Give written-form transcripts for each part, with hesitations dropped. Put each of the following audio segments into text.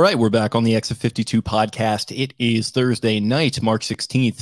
right, we're back on the Exit 52 podcast. It is Thursday night, March 16th,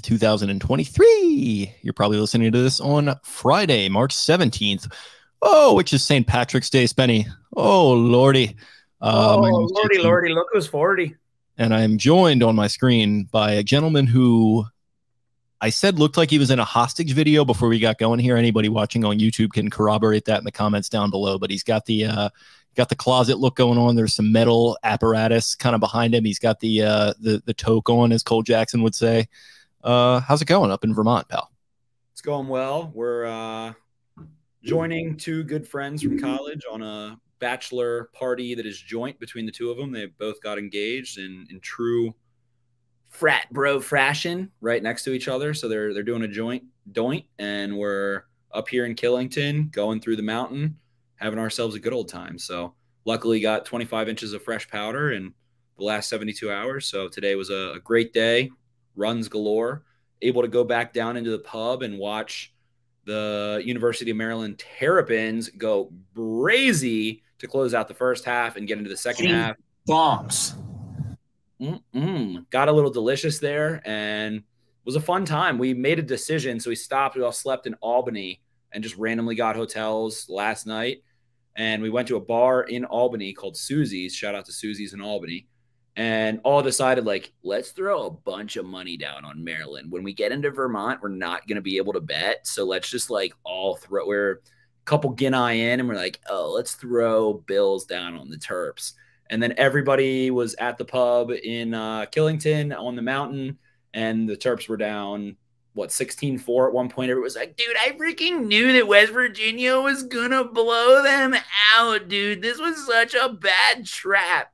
2023. You're probably listening to this on Friday, March 17th. Oh, which is St. Patrick's Day, Spenny. Oh, Lordy. Lordy, look who's 40. And I'm joined on my screen by a gentleman who I said looked like he was in a hostage video before we got going here. Anybody watching on YouTube can corroborate that in the comments down below, but he's got the closet look going on. There's some metal apparatus kind of behind him. He's got the toque on, as Cole Jackson would say. How's it going up in Vermont, pal? It's going well. We're joining two good friends from college on a bachelor party that is joint between the two of them. They both got engaged in true frat bro fashion right next to each other. So they're doing a joint, and we're up here in Killington going through the mountain, having ourselves a good old time. So luckily got 25 inches of fresh powder in the last 72 hours. So today was a great day, runs galore, able to go back down into the pub and watch the University of Maryland Terrapins go brazy to close out the first half and get into the second half. Bombs. Got a little delicious there, and it was a fun time. We made a decision, so we stopped. We all slept in Albany and just randomly got hotels last night. And we went to a bar in Albany called Susie's. Shout out to Susie's in Albany. And all decided, like, let's throw a bunch of money down on Maryland. When we get into Vermont, we're not going to be able to bet. So let's just, like, we're a couple Guinea in, and we're like, oh, let's throw bills down on the Terps. And then everybody was at the pub in Killington on the mountain, and the Terps were down, 16-4 at one point. Everyone was like, dude, I freaking knew that West Virginia was going to blow them out, dude. This was such a bad trap.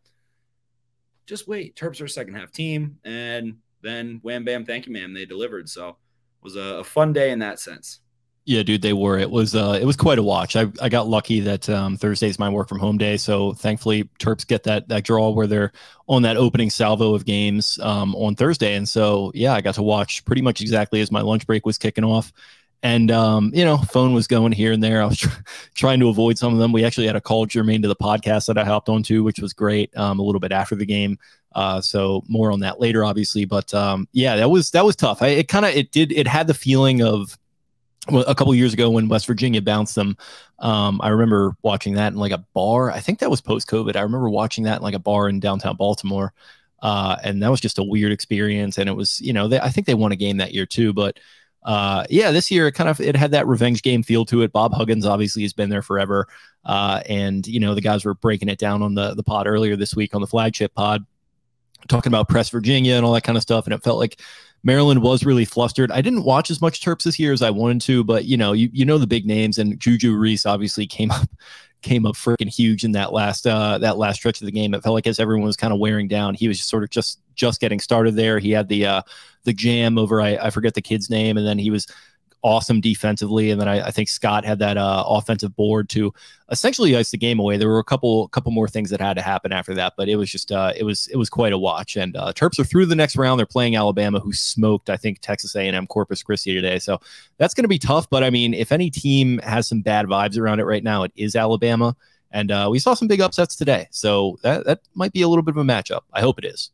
Just wait. Terps are a second-half team, and then wham, bam, thank you, ma'am. They delivered. So it was a fun day in that sense. Yeah, dude, they were. It was quite a watch. I got lucky that Thursday's my work from home day, so thankfully Terps get that draw where they're on that opening salvo of games on Thursday, and so yeah, I got to watch pretty much exactly as my lunch break was kicking off, and phone was going here and there. I was trying to avoid some of them. We actually had a call germane to the podcast that I hopped onto, which was great. A little bit after the game, so more on that later, obviously. But yeah, that was tough. It had the feeling of a couple of years ago when West Virginia bounced them. I remember watching that in like a bar. I think that was post-COVID. I remember watching that in like a bar in downtown Baltimore. And that was just a weird experience. And it was, I think they won a game that year too. But yeah, this year it had that revenge game feel to it. Bob Huggins obviously has been there forever. And the guys were breaking it down on the pod earlier this week on the flagship pod, talking about Press Virginia and all that kind of stuff. And it felt like Maryland was really flustered. I didn't watch as much Terps this year as I wanted to, but you know the big names, and Juju Reese obviously came up freaking huge in that last stretch of the game. It felt like as everyone was kind of wearing down, he was just sort of just getting started there. He had the jam over I forget the kid's name, and then he was awesome defensively, and then I think Scott had that offensive board to essentially ice the game away. There were a couple more things that had to happen after that, but it was just it was quite a watch. And Terps are through the next round. They're playing Alabama, who smoked I think Texas A&M Corpus Christi today, so that's going to be tough. But I mean, if any team has some bad vibes around it right now, it is Alabama. And we saw some big upsets today, so that might be a little bit of a matchup. I hope it is.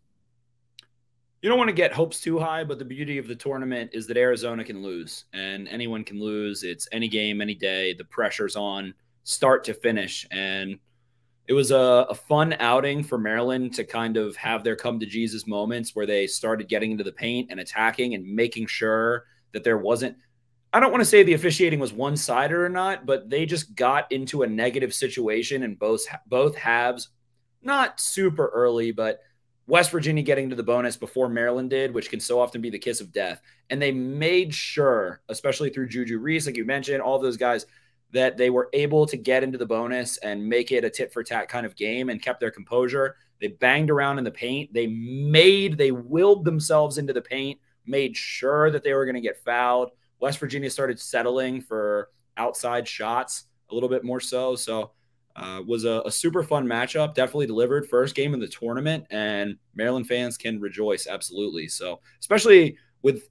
You don't want to get hopes too high, but the beauty of the tournament is that Arizona can lose, and anyone can lose. It's any game, any day. The pressure's on start to finish, and it was a fun outing for Maryland to kind of have their come-to-Jesus moments where they started getting into the paint and attacking and making sure that there wasn't – I don't want to say the officiating was one-sided or not, but they just got into a negative situation in both halves, not super early, but – West Virginia getting to the bonus before Maryland did, which can so often be the kiss of death. And they made sure, especially through Juju Reese, like you mentioned, all those guys, that they were able to get into the bonus and make it a tit-for-tat kind of game and kept their composure. They banged around in the paint. They willed themselves into the paint, made sure that they were going to get fouled. West Virginia started settling for outside shots a little bit more so. So was a super fun matchup, definitely delivered first game of the tournament, and Maryland fans can rejoice. Absolutely. So especially with,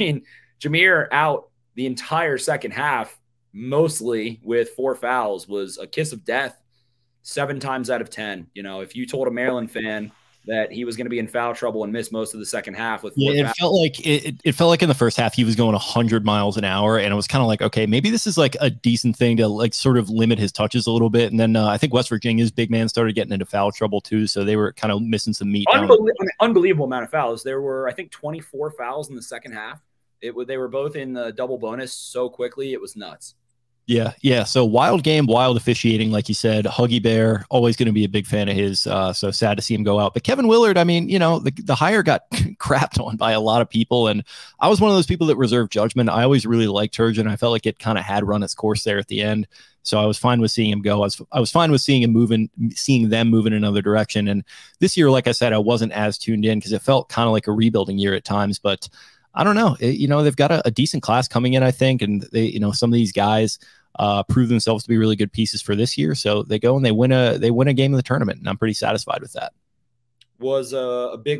Jameer out the entire second half, mostly with 4 fouls, was a kiss of death 7 times out of 10. If you told a Maryland fan that he was going to be in foul trouble and miss most of the second half with 4 Yeah, fouls. it felt like in the first half he was going 100 miles an hour, and it was kind of like, okay, maybe this is like a decent thing to like sort of limit his touches a little bit. And then I think West Virginia's big man started getting into foul trouble too, so they were kind of missing some meat. Unbelievable amount of fouls. There were, I think, 24 fouls in the second half. They were both in the double bonus so quickly, it was nuts. Yeah. So wild game, wild officiating, like you said. Huggy Bear, always going to be a big fan of his. So sad to see him go out. But Kevin Willard, I mean, the hire got crapped on by a lot of people, and I was one of those people that reserved judgment. I always really liked Turgeon. I felt like it kind of had run its course there at the end. So I was fine with seeing him go. I was fine with seeing them move in another direction. And this year, like I said, I wasn't as tuned in because it felt kind of like a rebuilding year at times. But I don't know. They've got a decent class coming in, I think, and they, some of these guys prove themselves to be really good pieces for this year. So they go and they win a game of the tournament, and I'm pretty satisfied with that. Was a big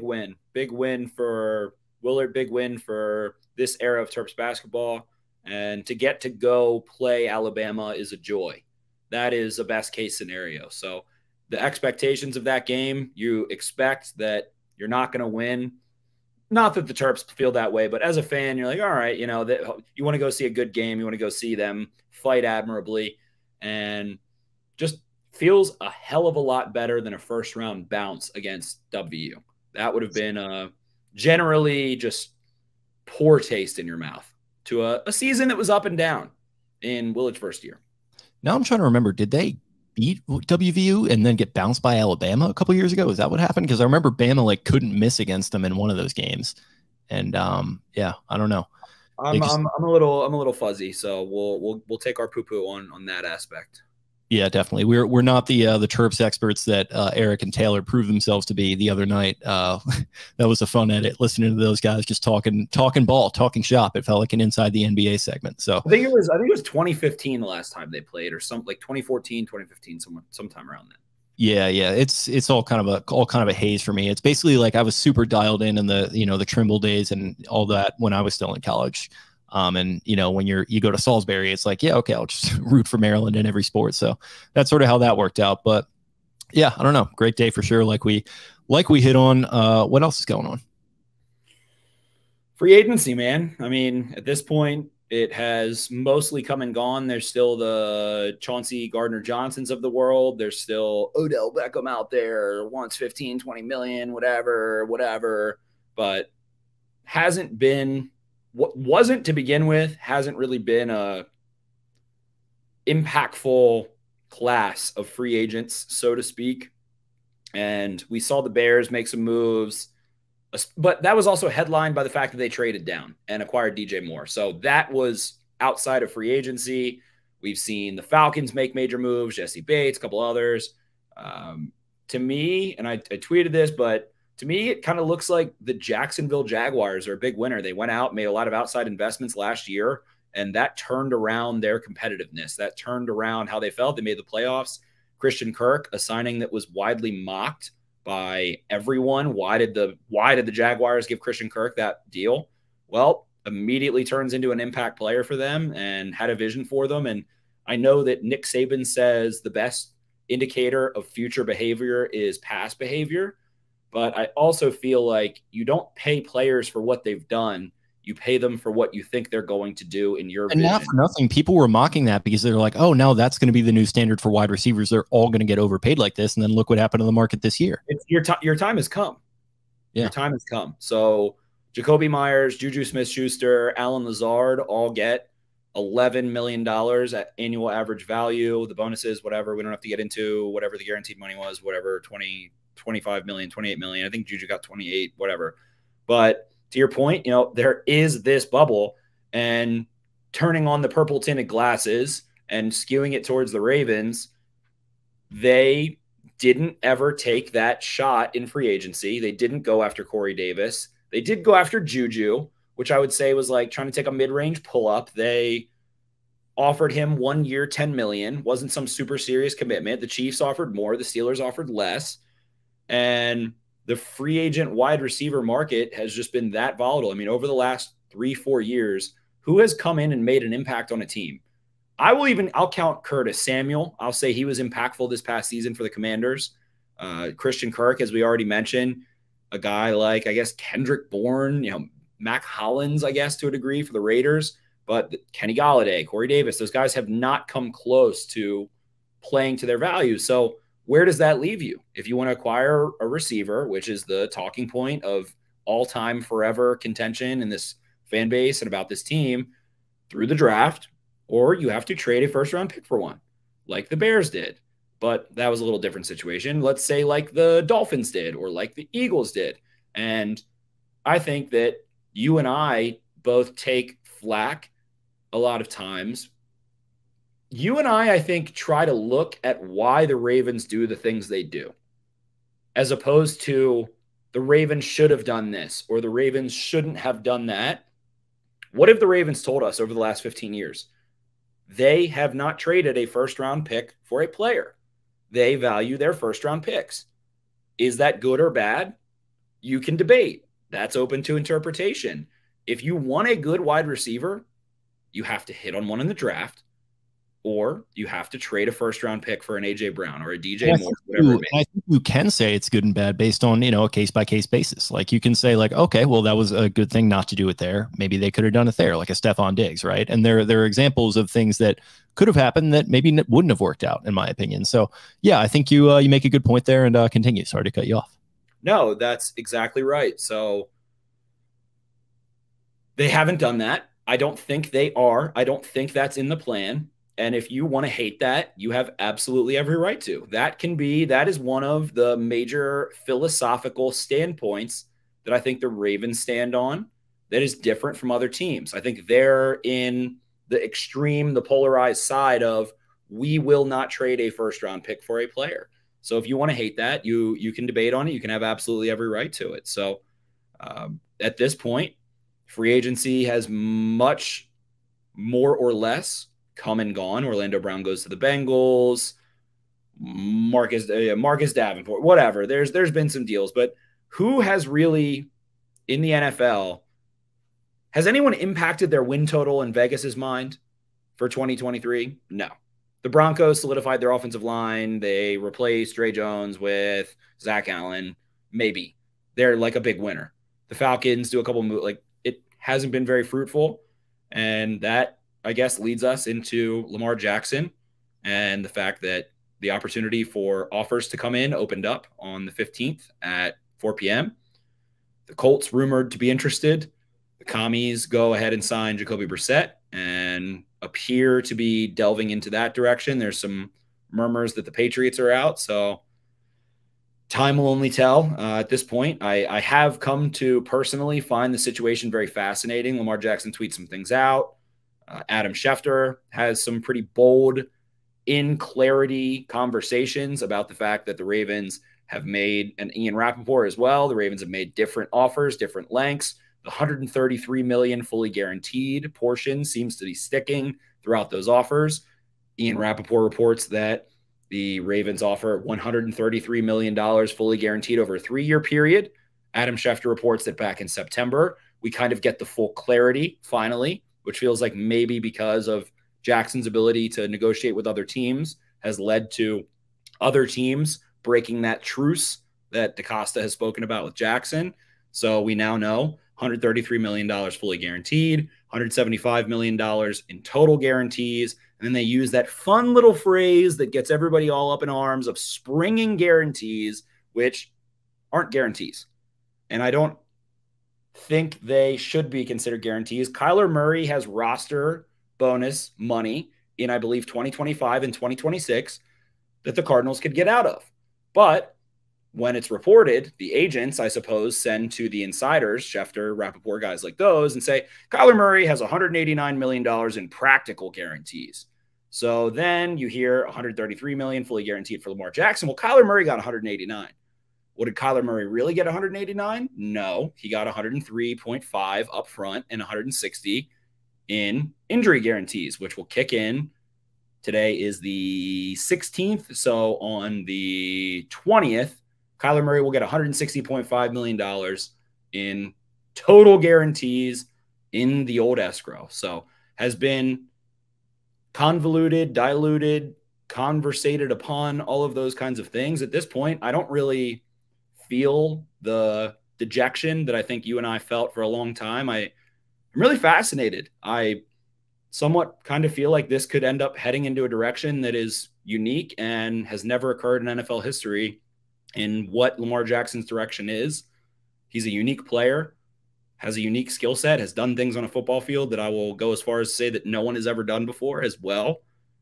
win for Willard, big win for this era of Terps basketball, and to get to go play Alabama is a joy. That is a best case scenario. So the expectations of that game, you expect that you're not going to win. Not that the Terps feel that way, but as a fan, you're like, all right, you want to go see a good game. You want to go see them fight admirably, and just feels a hell of a lot better than a first round bounce against WU. That would have been generally just poor taste in your mouth to a season that was up and down in Willard's first year. Now I'm trying to remember, did they beat WVU and then get bounced by Alabama a couple years ago? Is that what happened? Because I remember Bama couldn't miss against them in one of those games, and I don't know. I'm a little fuzzy, so we'll take our poo-poo on that aspect. Yeah, definitely. We're not the Terps experts that Eric and Taylor proved themselves to be the other night. That was a fun edit, listening to those guys just talking ball, talking shop. It felt like an inside the NBA segment. So I think it was 2015 the last time they played, or something like 2014, 2015, sometime around that. Yeah. It's all kind of a haze for me. It's basically like I was super dialed in the the Trimble days and all that when I was still in college. And when you go to Salisbury, it's like, yeah, okay, I'll just root for Maryland in every sport. So that's sort of how that worked out. But yeah, I don't know. Great day for sure. Like we hit on. What else is going on? Free agency, man. I mean, at this point, it has mostly come and gone. There's still the Chauncey Gardner-Johnsons of the world. There's still Odell Beckham out there, wants 15, 20 million, whatever. But hasn't been what wasn't to begin with, hasn't really been a impactful class of free agents, so to speak. And we saw the Bears make some moves, but that was also headlined by the fact that they traded down and acquired DJ Moore. So that was outside of free agency. We've seen the Falcons make major moves, Jesse Bates, a couple others. To me, and I tweeted this, but to me, it kind of looks like the Jacksonville Jaguars are a big winner. They went out, made a lot of outside investments last year, and that turned around their competitiveness. That turned around how they felt. They made the playoffs. Christian Kirk, a signing that was widely mocked by everyone. Why did the Jaguars give Christian Kirk that deal? Well, immediately turns into an impact player for them and had a vision for them. And I know that Nick Saban says the best indicator of future behavior is past behavior. But I also feel like you don't pay players for what they've done. You pay them for what you think they're going to do in your vision. And not for nothing, people were mocking that because they're like, oh, now that's going to be the new standard for wide receivers. They're all going to get overpaid like this. And then look what happened to the market this year. Your time has come. Yeah. Your time has come. So Jacoby Myers, Juju Smith-Schuster, Alan Lazard all get $11 million at annual average value. The bonuses, whatever. We don't have to get into whatever the guaranteed money was, whatever, 25 million, 28 million. I think Juju got 28, whatever. But to your point, there is this bubble, and turning on the purple tinted glasses and skewing it towards the Ravens, they didn't ever take that shot in free agency. They didn't go after Corey Davis. They did go after Juju, which I would say was like trying to take a mid-range pull-up. They offered him 1 year, $10 million. Wasn't some super serious commitment. The Chiefs offered more. The Steelers offered less. And the free agent wide receiver market has just been that volatile. I mean, over the last 3-4 years, who has come in and made an impact on a team? I'll count Curtis Samuel. I'll say he was impactful this past season for the Commanders. Christian Kirk, as we already mentioned, a guy like, I guess, Kendrick Bourne, Mac Hollins, I guess, to a degree for the Raiders, but Kenny Golladay, Corey Davis, those guys have not come close to playing to their value. So where does that leave you? If you want to acquire a receiver, which is the talking point of all-time forever contention in this fan base and about this team through the draft, or you have to trade a first-round pick for one, like the Bears did. But that was a little different situation. Let's say like the Dolphins did, or like the Eagles did. And I think that you and I both take flack a lot of times. You and I think, try to look at why the Ravens do the things they do, as opposed to the Ravens should have done this, or the Ravens shouldn't have done that. What have the Ravens told us over the last 15 years? They have not traded a first-round pick for a player. They value their first-round picks. Is that good or bad? You can debate. That's open to interpretation. If you want a good wide receiver, you have to hit on one in the draft, or you have to trade a first-round pick for an A.J. Brown or a DJ Moore, whatever it may be. I think you can say it's good and bad based on, a case-by-case basis. Like, you can say, like, okay, well, that was a good thing not to do it there. Maybe they could have done it there, like a Stephon Diggs, right? And there are examples of things that could have happened that maybe wouldn't have worked out, in my opinion. So, yeah, I think you make a good point there, and continue. Sorry to cut you off. No, that's exactly right. So they haven't done that. I don't think they are. I don't think that's in the plan. And if you want to hate that, you have absolutely every right to. That is one of the major philosophical standpoints that I think the Ravens stand on that is different from other teams. I think they're in the extreme, the polarized side of, we will not trade a first-round pick for a player. So if you want to hate that, you can debate on it. You can have absolutely every right to it. So at this point, free agency has much more or less come and gone. Orlando Brown goes to the Bengals, Marcus Davenport, whatever. There's been some deals, but who has really, in the NFL, has anyone impacted their win total in Vegas's mind for 2023? No. The Broncos solidified their offensive line. They replaced Dre Jones with Zach Allen. Maybe they're like a big winner. The Falcons do a couple moves. Like, it hasn't been very fruitful, and that, I guess, leads us into Lamar Jackson and the fact that the opportunity for offers to come in opened up on the 15th at 4 p.m. The Colts rumored to be interested. The Commies go ahead and sign Jacoby Brissett and appear to be delving into that direction. There's some murmurs that the Patriots are out, so time will only tell. At this point, I have come to personally find the situation very fascinating. Lamar Jackson tweets some things out. Adam Schefter has some pretty bold, in clarity conversations about the fact that the Ravens have made, and Ian Rappaport as well, the Ravens have made different offers, different lengths. The $133 million fully guaranteed portion seems to be sticking throughout those offers. Ian Rappaport reports that the Ravens offer $133 million fully guaranteed over a 3-year period. Adam Schefter reports that back in September, we kind of get the full clarity finally, which feels like maybe because of Jackson's ability to negotiate with other teams has led to other teams breaking that truce that DaCosta has spoken about with Jackson. So we now know $133 million fully guaranteed, $175 million in total guarantees. And then they use that fun little phrase that gets everybody all up in arms of springing guarantees, which aren't guarantees. And I don't think they should be considered guarantees. Kyler Murray has roster bonus money in, I believe, 2025 and 2026 that the Cardinals could get out of. But when it's reported, the agents, I suppose, send to the insiders, Schefter, Rappaport, guys like those, and say, Kyler Murray has $189 million in practical guarantees. So then you hear $133 million fully guaranteed for Lamar Jackson. Well, Kyler Murray got $189. What did Kyler Murray really get? $189? No, he got $103.5 up front and $160 in injury guarantees, which will kick in. Today is the 16th. So on the 20th, Kyler Murray will get $160.5 million in total guarantees in the old escrow. So has been convoluted, diluted, conversated upon all of those kinds of things. At this point, I don't really feel the dejection that I think you and I felt for a long time. I'm really fascinated. I somewhat kind of feel like this could end up heading into a direction that is unique and has never occurred in NFL history in what Lamar Jackson's direction is. He's a unique player, has a unique skill set, has done things on a football field that I will go as far as to say that no one has ever done before as well,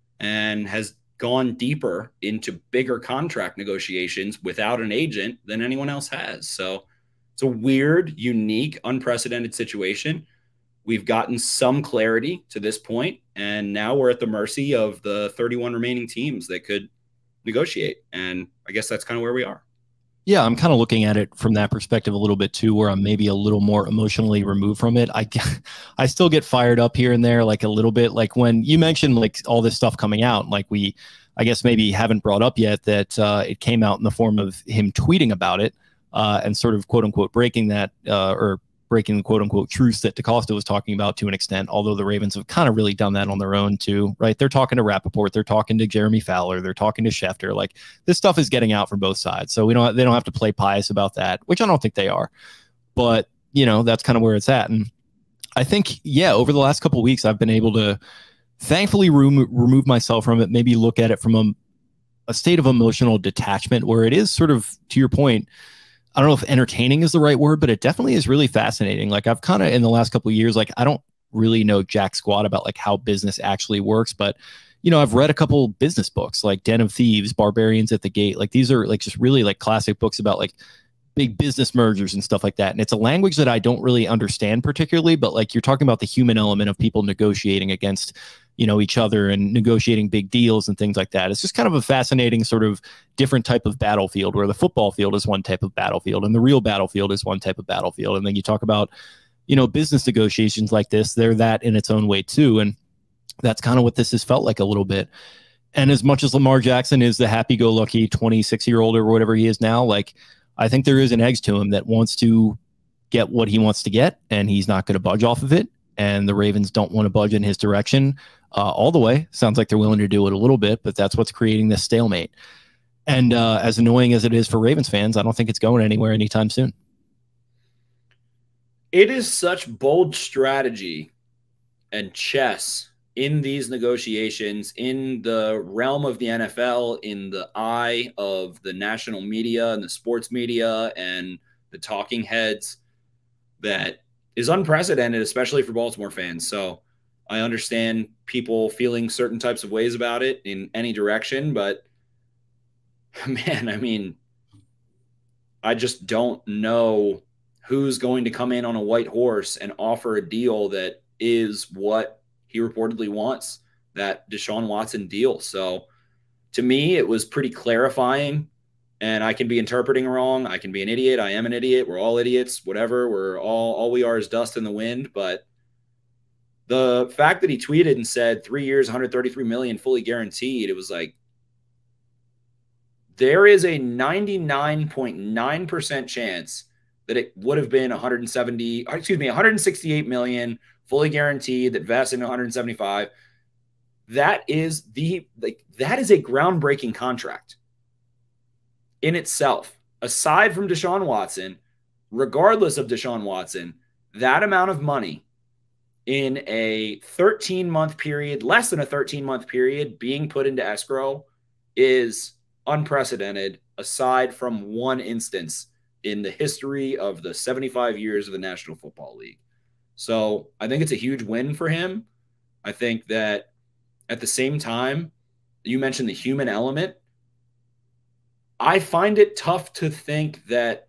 and has gone deeper into bigger contract negotiations without an agent than anyone else has. So it's a weird, unique, unprecedented situation. We've gotten some clarity to this point, and now we're at the mercy of the 31 remaining teams that could negotiate. And I guess that's kind of where we are. Yeah, I'm kind of looking at it from that perspective a little bit too, where I'm maybe a little more emotionally removed from it. I still get fired up here and there, like a little bit. Like when you mentioned like all this stuff coming out, like I guess maybe haven't brought up yet that it came out in the form of him tweeting about it and sort of quote unquote breaking that or breaking the quote unquote truths that DaCosta was talking about to an extent, although the Ravens have kind of really done that on their own too, right? They're talking to Rappaport, they're talking to Jeremy Fowler, they're talking to Schefter. Like this stuff is getting out from both sides. So they don't have to play pious about that, which I don't think they are. But, that's kind of where it's at. And I think, over the last couple of weeks, I've been able to thankfully remove myself from it, maybe look at it from a state of emotional detachment where it is sort of, to your point, I don't know if entertaining is the right word, but it definitely is really fascinating. Like I've kind of in the last couple of years, like I don't really know jack squat about like how business actually works, but I've read a couple business books like Den of Thieves, Barbarians at the Gate. Like these are like just really like classic books about like big business mergers and stuff like that. And it's a language that I don't really understand particularly, but like you're talking about the human element of people negotiating against each other and negotiating big deals and things like that. It's just kind of a fascinating sort of different type of battlefield where the football field is one type of battlefield and the real battlefield is one type of battlefield. And then you talk about, business negotiations like this, they're that in its own way too. And that's kind of what this has felt like a little bit. And as much as Lamar Jackson is the happy-go-lucky 26-year-old or whatever he is now, like I think there is an edge to him that wants to get what he wants to get and he's not going to budge off of it. And the Ravens don't want to budge in his direction all the way. Sounds like they're willing to do it a little bit, but that's what's creating this stalemate. And as annoying as it is for Ravens fans, I don't think it's going anywhere anytime soon. It is such bold strategy and chess in these negotiations, in the realm of the NFL, in the eye of the national media and the sports media and the talking heads, that is unprecedented, especially for Baltimore fans. So I understand people feeling certain types of ways about it in any direction, but man, I mean, I just don't know who's going to come in on a white horse and offer a deal that is what he reportedly wants, that Deshaun Watson deal. So to me, it was pretty clarifying, and I can be interpreting wrong. I can be an idiot. I am an idiot. We're all idiots, whatever. We're all we are is dust in the wind. But the fact that he tweeted and said 3 years, 133 million fully guaranteed, it was like, there is a 99.9% chance that it would have been 168 million fully guaranteed that vests in 175. That is a groundbreaking contract in itself. Aside from Deshaun Watson, regardless of Deshaun Watson, that amount of money in a 13-month period, less than a 13-month period, being put into escrow is unprecedented, aside from one instance in the history of the 75 years of the National Football League. So I think it's a huge win for him. I think that at the same time, you mentioned the human element. I find it tough to think that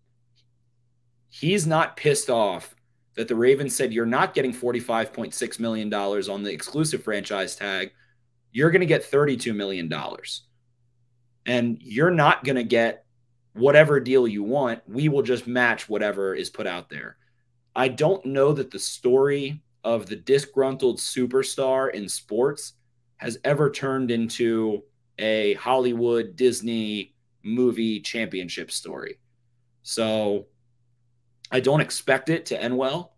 he's not pissed off that the Ravens said, you're not getting $45.6 million on the exclusive franchise tag. You're going to get $32 million. And you're not going to get whatever deal you want. We will just match whatever is put out there. I don't know that the story of the disgruntled superstar in sports has ever turned into a Hollywood Disney movie championship story. So I don't expect it to end well.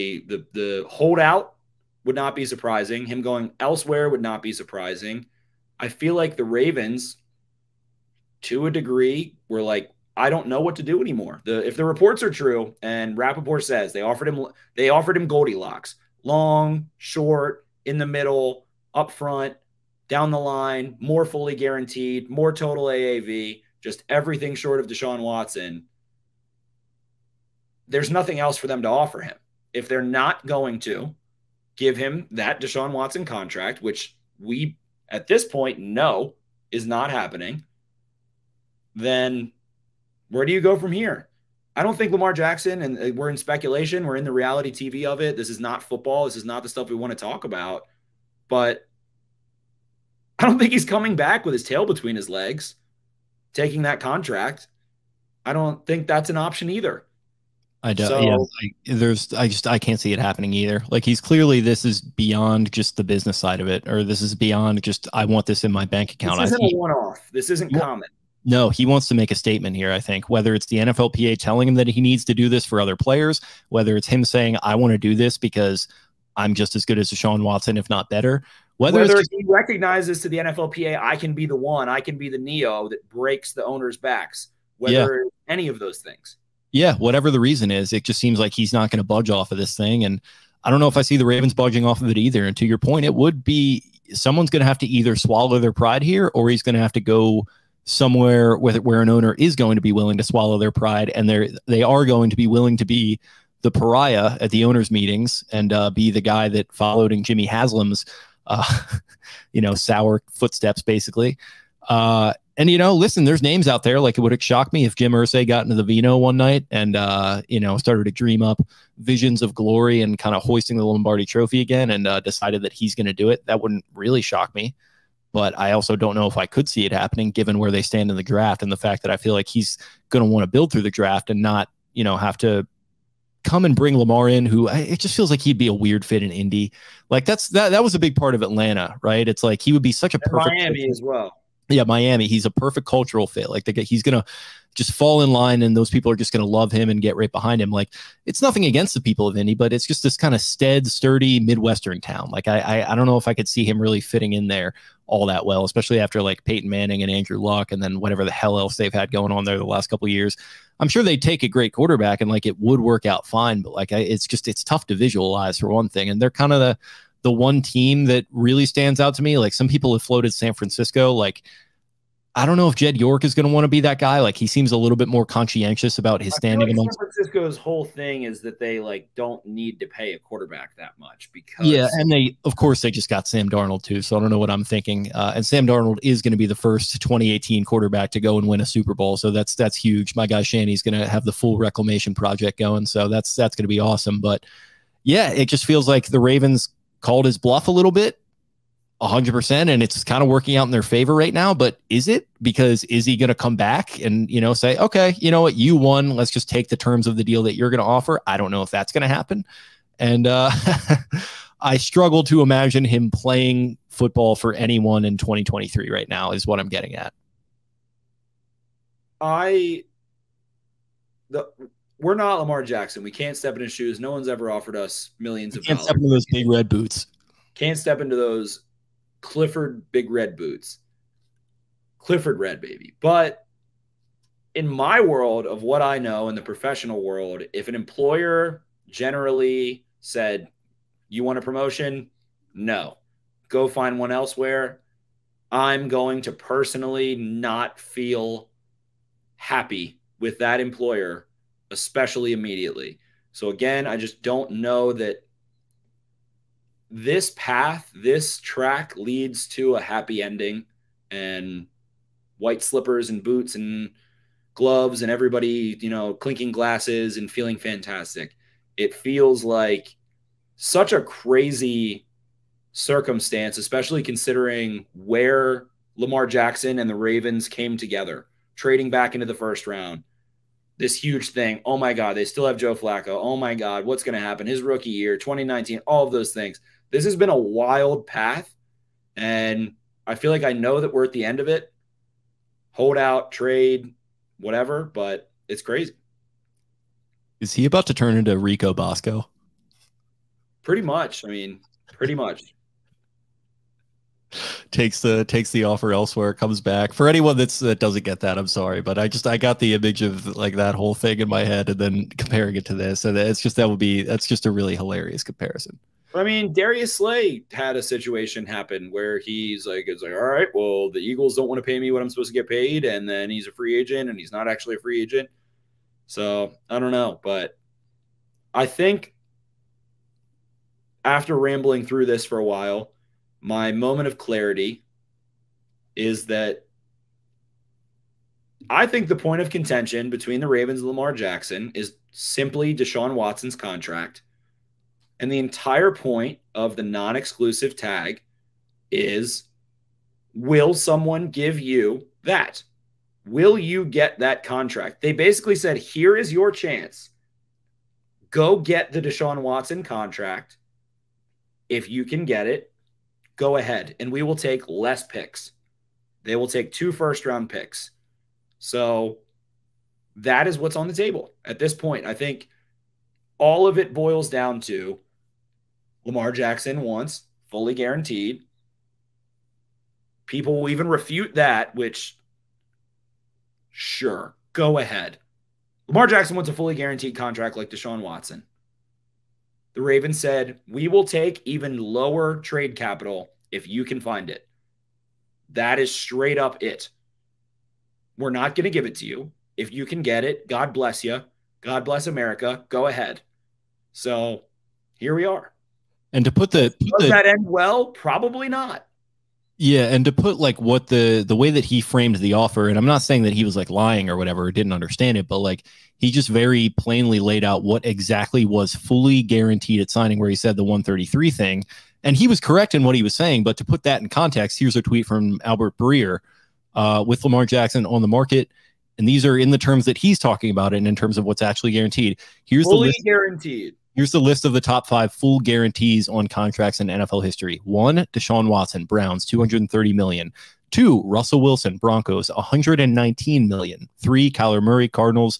The holdout would not be surprising. Him going elsewhere would not be surprising. I feel like the Ravens, to a degree, were like, I don't know what to do anymore. If the reports are true, and Rappaport says they offered him Goldilocks, long, short, in the middle, up front, down the line, more fully guaranteed, more total AAV, just everything short of Deshaun Watson. There's nothing else for them to offer him. If they're not going to give him that Deshaun Watson contract, which we at this point know is not happening, then where do you go from here? I don't think Lamar Jackson, and we're in speculation, we're in the reality TV of it. This is not football. This is not the stuff we want to talk about. But I don't think he's coming back with his tail between his legs, taking that contract. I don't think that's an option either. I don't. So, yeah, I can't see it happening either. Like, this is beyond just the business side of it, or this is beyond just, I want this in my bank account. This isn't a one-off. This isn't common. No, he wants to make a statement here, I think, whether it's the NFLPA telling him that he needs to do this for other players, whether it's him saying, I want to do this because I'm just as good as Deshaun Watson, if not better. Whether he recognizes to the NFLPA, I can be the one, I can be the Neo that breaks the owner's backs, whether any of those things. Yeah, whatever the reason is, it just seems like he's not going to budge off of this thing. And I don't know if I see the Ravens budging off of it either. And to your point, it would be someone's going to have to either swallow their pride here, or he's going to have to go somewhere where an owner is going to be willing to swallow their pride, and they are going to be willing to be the pariah at the owners' meetings and be the guy that followed in Jimmy Haslam's sour footsteps, basically. And, listen, there's names out there. Like, it would shock me if Jim Irsay got into the vino one night and, started to dream up visions of glory and kind of hoisting the Lombardi trophy again and decided that he's going to do it. That wouldn't really shock me. But I also don't know if I could see it happening given where they stand in the draft and the fact that I feel like he's going to want to build through the draft and not, have to come and bring Lamar in, who it just feels like he'd be a weird fit in Indy. Like that was a big part of Atlanta, right? It's like he would be such a perfect Miami as well. Yeah, Miami. He's a perfect cultural fit. Like he's going to just fall in line and those people are just going to love him and get right behind him. Like, it's nothing against the people of Indy, but it's just this kind of sturdy Midwestern town. Like I don't know if I could see him really fitting in there all that well, especially after like Peyton Manning and Andrew Luck and then whatever the hell else they've had going on there the last couple of years. I'm sure they'd take a great quarterback and like it would work out fine, but like it's tough to visualize for one thing. And they're kind of the one team that really stands out to me. Like, some people have floated San Francisco. Like, I don't know if Jed York is going to want to be that guy. Like, he seems a little bit more conscientious about his standing amongst. San Francisco's whole thing is that they don't need to pay a quarterback that much because and they just got Sam Darnold too. So I don't know what I'm thinking. And Sam Darnold is going to be the first 2018 quarterback to go and win a Super Bowl. So that's huge. My guy Shanny's going to have the full reclamation project going. So that's going to be awesome. But yeah, it just feels like the Ravens called his bluff a little bit. 100%, and it's kind of working out in their favor right now. But is it? Because is he going to come back and say, okay, you know what, you won, let's just take the terms of the deal that you're going to offer? I don't know if that's going to happen, and I struggle to imagine him playing football for anyone in 2023 right now is what I'm getting at. We're not Lamar Jackson. We can't step in his shoes. No one's ever offered us millions of dollars. Can't step into those big red boots. Can't step into those Clifford big red boots. Clifford red, baby. But in my world of what I know in the professional world, if an employer generally said, you want a promotion? No. Go find one elsewhere. I'm going to personally not feel happy with that employer, especially immediately. So again, I just don't know that this path, this track leads to a happy ending and white slippers and boots and gloves and everybody, clinking glasses and feeling fantastic. It feels like such a crazy circumstance, especially considering where Lamar Jackson and the Ravens came together, trading back into the first round. This huge thing. Oh my God, they still have Joe Flacco. Oh my God, what's going to happen? His rookie year, 2019, all of those things. This has been a wild path, and I feel like I know that we're at the end of it. Hold out, trade, whatever, but it's crazy. Is he about to turn into Rico Bosco? Pretty much. I mean, pretty much. takes the offer elsewhere, comes back. For anyone that doesn't get that, I'm sorry, but I got the image of like that whole thing in my head and then comparing it to this, and it's just that's just a really hilarious comparison. I mean, Darius Slay had a situation happen where it's like, all right, well, the Eagles don't want to pay me what I'm supposed to get paid, and then he's a free agent, and he's not actually a free agent. So I don't know, but I think after rambling through this for a while, my moment of clarity is that I think the point of contention between the Ravens and Lamar Jackson is simply Deshaun Watson's contract. And the entire point of the non-exclusive tag is, will someone give you that? Will you get that contract? They basically said, here is your chance. Go get the Deshaun Watson contract. If you can get it, go ahead. And we will take less picks. They will take 2 first-round picks. So that is what's on the table at this point. I think all of it boils down to Lamar Jackson wants fully guaranteed. People will even refute that, which, sure, go ahead. Lamar Jackson wants a fully guaranteed contract like Deshaun Watson. The Ravens said, we will take even lower trade capital if you can find it. That is straight up it. We're not going to give it to you. If you can get it, God bless you. God bless America. Go ahead. So here we are. And to put does that end well? Probably not. Yeah, and to put like what the way that he framed the offer, and I'm not saying that he was like lying or whatever, or didn't understand it, but like he just very plainly laid out what exactly was fully guaranteed at signing, where he said the 133 thing. And he was correct in what he was saying, but to put that in context, here's a tweet from Albert Breer with Lamar Jackson on the market. And these are in the terms that he's talking about it, and in terms of what's actually guaranteed. Here's fully the list. Guaranteed. Here's the list of the top 5 full guarantees on contracts in NFL history. 1, Deshaun Watson, Browns, $230 million. 2, Russell Wilson, Broncos, $119 million. 3, Kyler Murray, Cardinals,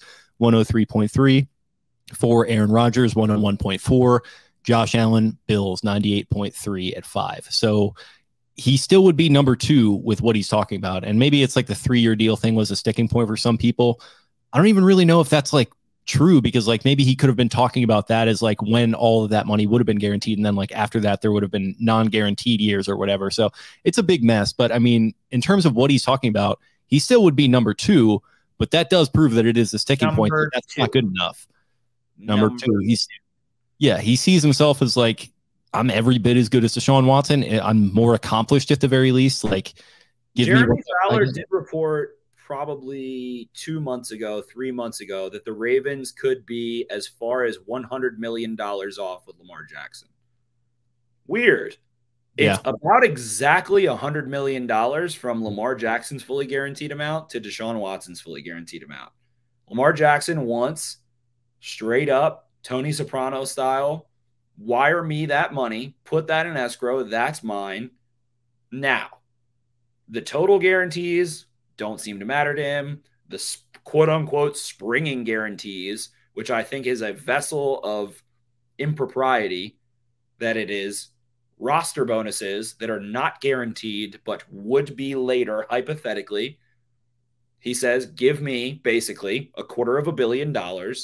103.3. 4, Aaron Rodgers, 101.4. Josh Allen, Bills, 98.3 at 5. So he still would be number 2 with what he's talking about. And maybe it's like the 3-year deal thing was a sticking point for some people. I don't even really know if that's like true, because like maybe he could have been talking about that as like when all of that money would have been guaranteed, and then like after that there would have been non-guaranteed years or whatever. So it's a big mess. But I mean, in terms of what he's talking about, he still would be number 2, but that does prove that it is a sticking point. That's not good enough. Number 2, he sees himself as like, I'm every bit as good as Deshaun Watson. I'm more accomplished at the very least. Like, Jeremy Fowler did report probably 2 months ago, 3 months ago, that the Ravens could be as far as $100 million off with Lamar Jackson. Weird. It's about exactly $100 million from Lamar Jackson's fully guaranteed amount to Deshaun Watson's fully guaranteed amount. Lamar Jackson wants straight up Tony Soprano style, wire me that money, put that in escrow, that's mine. Now, the total guarantees don't seem to matter to him. The quote-unquote springing guarantees, which I think is a vessel of impropriety, that it is roster bonuses that are not guaranteed but would be later, hypothetically. He says, give me basically $250 million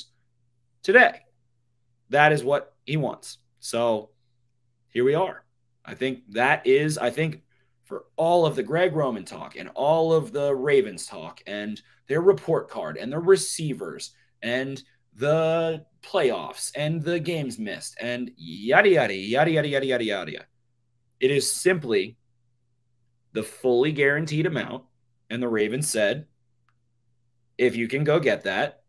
today. That is what he wants. So here we are. I think for all of the Greg Roman talk and all of the Ravens talk and their report card and the receivers and the playoffs and the games missed and yada, yada, yada, yada, yada, yada, yada. It is simply the fully guaranteed amount. And the Ravens said, if you can go get that,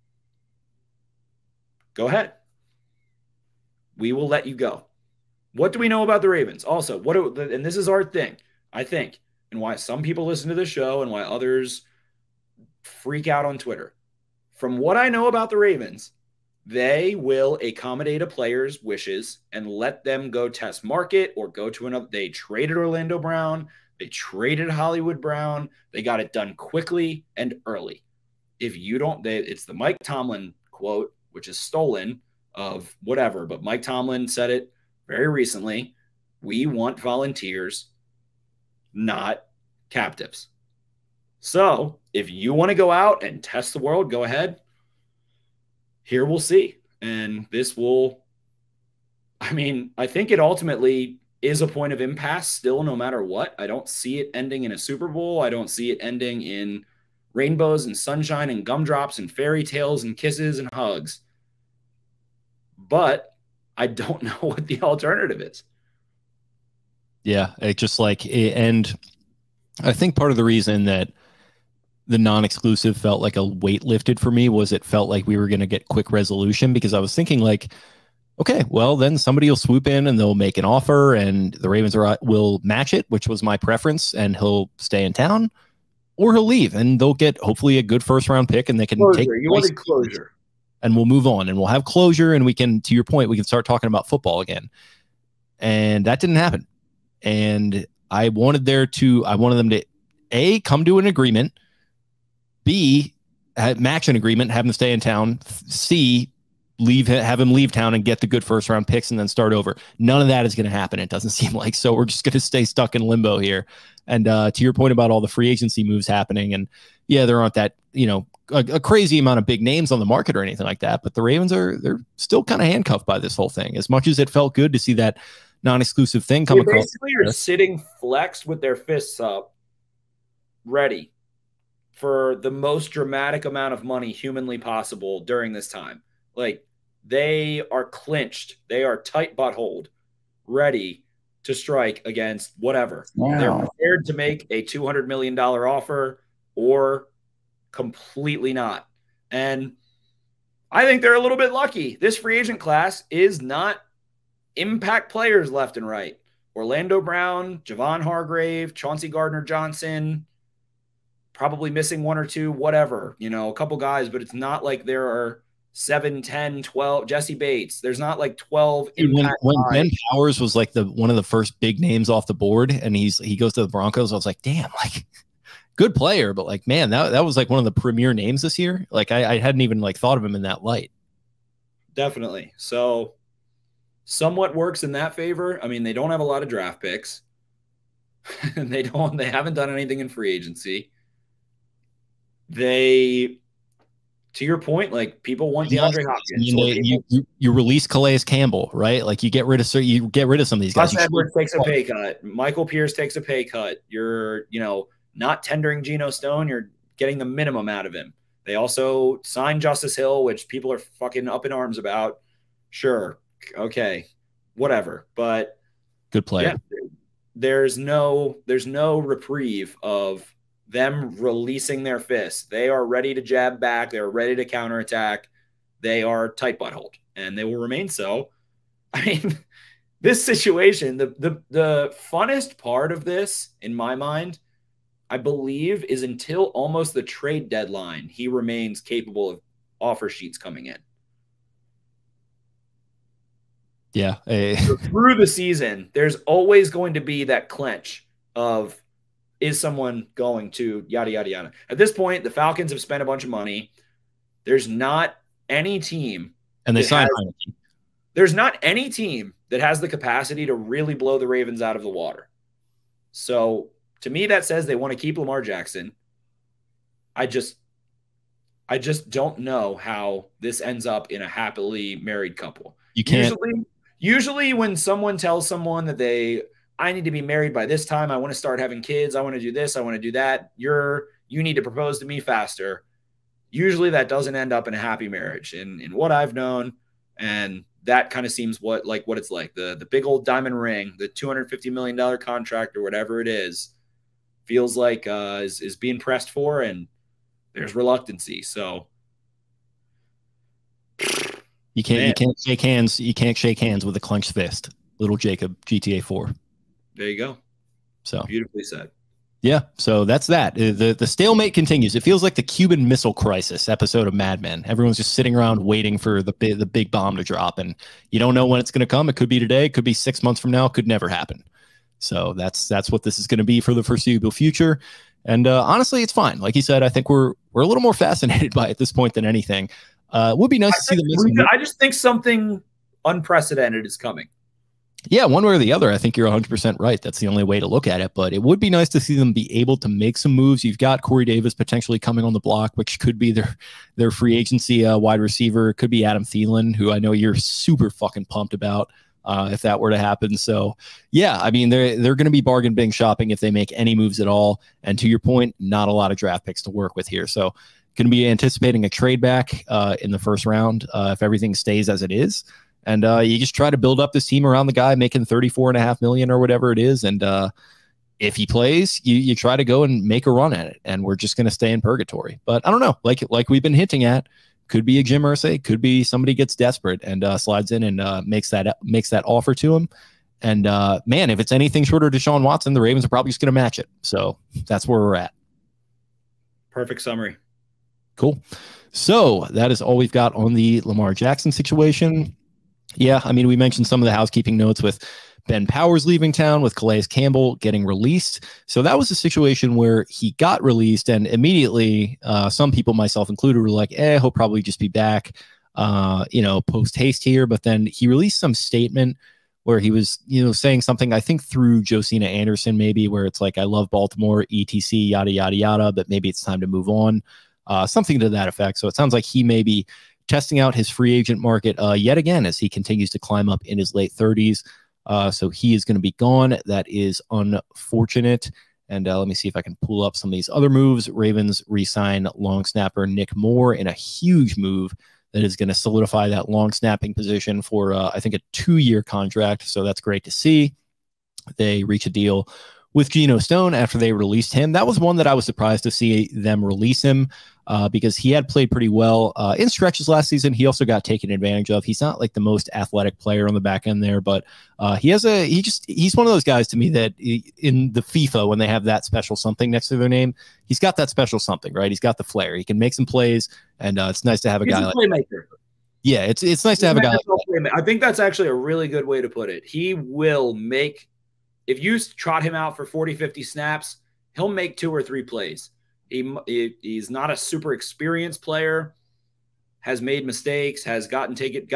go ahead. We will let you go. What do we know about the Ravens? Also, and this is our thing, I think, and why some people listen to the show and why others freak out on Twitter. From what I know about the Ravens, they will accommodate a player's wishes and let them go test market or go to another. They traded Orlando Brown. They traded Hollywood Brown. They got it done quickly and early. If you don't, it's the Mike Tomlin quote, which is stolen of whatever, but Mike Tomlin said it very recently. We want volunteers. not captives. So if you want to go out and test the world, go ahead. Here we'll see. And this will, I mean, I think it ultimately is a point of impasse still, no matter what. I don't see it ending in a Super Bowl. I don't see it ending in rainbows and sunshine and gumdrops and fairy tales and kisses and hugs. But I don't know what the alternative is. Yeah, it just like, and I think part of the reason that the non-exclusive felt like a weight lifted for me was it felt like we were going to get quick resolution, because I was thinking like, okay, well then somebody will swoop in and they'll make an offer and the Ravens will match it, which was my preference, and he'll stay in town or he'll leave and they'll get hopefully a good first round pick and they can take you wanted closure, and we'll move on and we'll have closure and we can, to your point, we can start talking about football again. And that didn't happen. And I wanted them to A, come to an agreement, B, match an agreement, have him stay in town, C, have him leave town and get the good first round picks and then start over. None of that is going to happen, it doesn't seem like. So we're just going to stay stuck in limbo here. And to your point about all the free agency moves happening, and yeah, there aren't that, a crazy amount of big names on the market or anything like that, but the Ravens they're still kind of handcuffed by this whole thing. As much as it felt good to see that non-exclusive thing come across. Basically, you're sitting flexed with their fists up, ready for the most dramatic amount of money humanly possible during this time. Like, they are clinched. They are tight buttholed, ready to strike against whatever. Wow. They're prepared to make a $200 million offer or completely not. And I think they're a little bit lucky. This free agent class is not impact players left and right. Orlando Brown, Javon Hargrave, Chauncey Gardner-Johnson, probably missing one or two, whatever, a couple guys, but it's not like there are 7, 10, 12, Jesse Bates. There's not like 12. When Ben Powers was like one of the first big names off the board and he goes to the Broncos, I was like, damn, like good player, but like, man, that was like one of the premier names this year. Like I hadn't even like thought of him in that light. Definitely. So somewhat works in that favor. I mean, they don't have a lot of draft picks. They haven't done anything in free agency. To your point, like people want DeAndre Hopkins. You release Calais Campbell, right? Like you get rid of some of these guys. Gus Edwards takes a pay cut. Michael Pierce takes a pay cut. You're, not tendering Geno Stone. You're getting the minimum out of him. They also signed Justice Hill, which people are fucking up in arms about. Sure. Okay. Whatever. But good player. Yeah, there's no reprieve of them releasing their fists. They are ready to jab back. They're ready to counterattack. They are tight butthole, and they will remain so. I mean, this situation, the funnest part of this, in my mind, I believe, is until almost the trade deadline, he remains capable of offer sheets coming in. Yeah. So through the season, there's always going to be that clench of, is someone going to yada, yada, yada. At this point, the Falcons have spent a bunch of money. There's not any team. And they signed. There's not any team that has the capacity to really blow the Ravens out of the water. So to me, that says they want to keep Lamar Jackson. I just don't know how this ends up in a happily married couple. You can't. Usually when someone tells someone that I need to be married by this time, I want to start having kids, I want to do this, I want to do that, you need to propose to me faster. Usually that doesn't end up in a happy marriage in what I've known. And that kind of seems what it's like. The big old diamond ring, the $250 million contract or whatever it is, feels like is being pressed for, and there's reluctancy. So you can't shake hands. You can't shake hands with a clenched fist. Little Jacob, GTA 4. There you go. So beautifully said. Yeah. So that's that. The stalemate continues. It feels like the Cuban Missile Crisis episode of Mad Men. Everyone's just sitting around waiting for the big bomb to drop, and you don't know when it's going to come. It could be today. It could be 6 months from now. It could never happen. So that's what this is going to be for the foreseeable future. And honestly, it's fine. Like you said, I think we're a little more fascinated by it at this point than anything. It would be nice to see the. I just think something unprecedented is coming. Yeah, one way or the other, I think you're 100% right. That's the only way to look at it. But it would be nice to see them be able to make some moves. You've got Corey Davis potentially coming on the block, which could be their free agency wide receiver. It could be Adam Thielen, who I know you're super fucking pumped about if that were to happen. So, yeah, I mean, they're going to be bargain bin shopping if they make any moves at all. And to your point, not a lot of draft picks to work with here. So, going to be anticipating a trade back in the first round if everything stays as it is. And you just try to build up this team around the guy making $34.5 million or whatever it is. And if he plays, you try to go and make a run at it. And we're just going to stay in purgatory. But I don't know, like we've been hinting at, could be a Jim Irsay, could be somebody gets desperate and slides in and makes that offer to him. And man, if it's anything short of Deshaun Watson, the Ravens are probably just going to match it. So that's where we're at. Perfect summary. Cool. So that is all we've got on the Lamar Jackson situation. Yeah, I mean, we mentioned some of the housekeeping notes with Ben Powers leaving town, with Calais Campbell getting released. So that was a situation where he got released, and immediately some people, myself included, were like, he'll probably just be back, post haste here. But then he released some statement where he was, saying something, I think through Josina Anderson, maybe, where it's like, I love Baltimore, etc., yada, yada, yada, but maybe it's time to move on, something to that effect. So it sounds like he may be testing out his free agent market yet again as he continues to climb up in his late 30s. So he is going to be gone. That is unfortunate. And let me see if I can pull up some of these other moves. Ravens re-sign long snapper Nick Moore in a huge move that is going to solidify that long snapping position for, I think, a 2-year contract. So that's great to see. They reach a deal with Geno Stone after they released him. That was one that I was surprised to see them release him because he had played pretty well in stretches last season. He also got taken advantage of. He's not like the most athletic player on the back end there, but he's one of those guys to me that in the FIFA, when they have that special something next to their name, he's got that special something, right? He's got the flair. He can make some plays, and it's nice to have a guy like playmaker. Yeah, it's nice to have a guy like that. I think that's actually a really good way to put it. He will make, if you trot him out for 40, 50 snaps, he'll make 2 or 3 plays. He's not a super experienced player, has made mistakes, has gotten,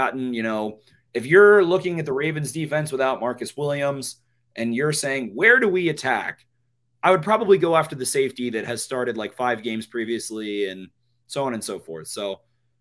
if you're looking at the Ravens defense without Marcus Williams and you're saying, where do we attack? I would probably go after the safety that has started like 5 games previously and so on and so forth. So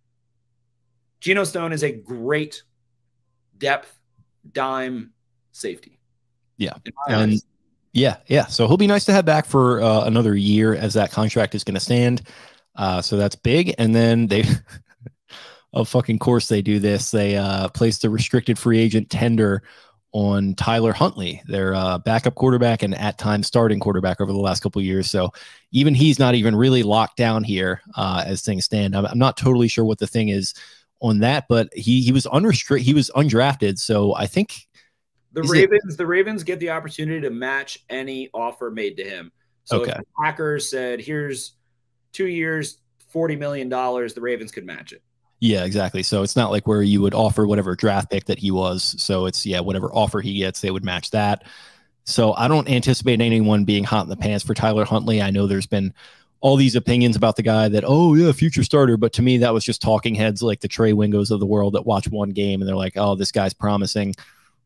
Geno Stone is a great depth dime safety. Yeah. And yeah. So he'll be nice to have back for another year as that contract is going to stand. So that's big. And then they, of fucking course they do this. They placed a restricted free agent tender on Tyler Huntley, their backup quarterback and at times starting quarterback over the last couple of years. So even he's not even really locked down here as things stand. I'm not totally sure what the thing is on that, but he was unrestricted. He was undrafted. So I think the Ravens get the opportunity to match any offer made to him. So if the Packers said, here's 2 years, $40 million, the Ravens could match it. Yeah, exactly. So it's not like where you would offer whatever draft pick that he was. So it's, whatever offer he gets, they would match that. So I don't anticipate anyone being hot in the pants for Tyler Huntley. I know there's been all these opinions about the guy that, future starter. But to me, that was just talking heads like the Trey Wingos of the world that watch one game and they're like, oh, this guy's promising.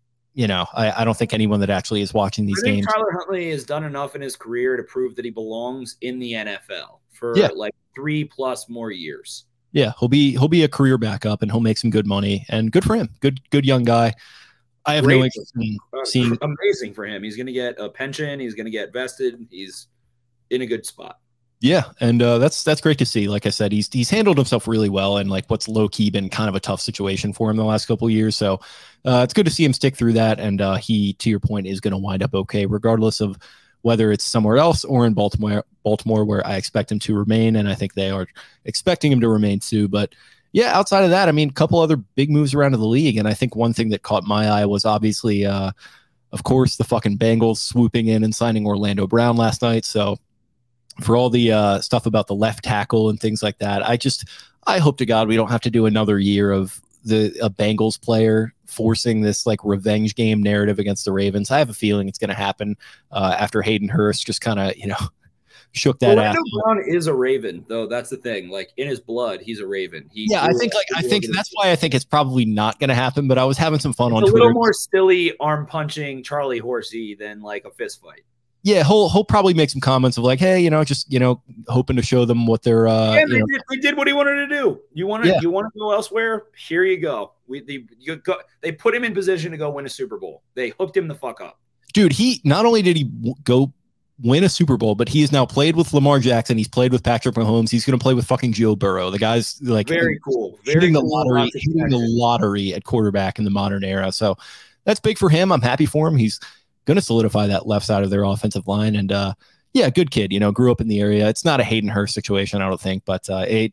I don't think anyone that actually is watching these games. Tyler Huntley has done enough in his career to prove that he belongs in the NFL for like 3+ more years. Yeah, he'll be a career backup and he'll make some good money and good for him. Good young guy. I have no interest in seeing. Amazing for him. He's going to get a pension. He's going to get vested. He's in a good spot. Yeah, and that's great to see. Like I said, he's handled himself really well, and like what's low key been kind of a tough situation for him the last couple of years. So it's good to see him stick through that, and he, to your point, is going to wind up okay, regardless of whether it's somewhere else or in Baltimore, where I expect him to remain, and I think they are expecting him to remain too. But yeah, outside of that, I mean, a couple other big moves around the league, and I think one thing that caught my eye was obviously, of course, the fucking Bengals swooping in and signing Orlando Brown last night. So for all the stuff about the left tackle and things like that, I hope to God we don't have to do another year of a Bengals player forcing this like revenge game narrative against the Ravens. I have a feeling it's going to happen after Hayden Hurst just kind of, shook that ass. Orlando Brown is a Raven, though. That's the thing. Like in his blood, he's a Raven. I think that's why I think it's probably not going to happen. But I was having some fun on Twitter. A little more silly arm punching Charlie Horsey than like a fist fight. Yeah, he'll probably make some comments of like, hey, just hoping to show them what they're. They did what he wanted to do. You want to go elsewhere? Here you go. They put him in position to go win a Super Bowl. They hooked him the fuck up. Dude, he not only did he go win a Super Bowl, but he has now played with Lamar Jackson. He's played with Patrick Mahomes. He's going to play with fucking Joe Burrow. The guy's like very cool. Hitting the lottery at quarterback in the modern era. So that's big for him. I'm happy for him. He's going to solidify that left side of their offensive line. And yeah, good kid, grew up in the area. It's not a Hayden Hurst situation, I don't think, but